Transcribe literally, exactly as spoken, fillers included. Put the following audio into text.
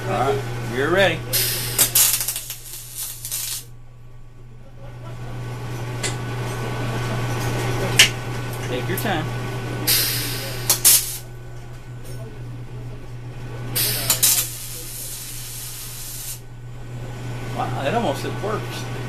Alright, you're ready. Take your time. Wow, it almost works.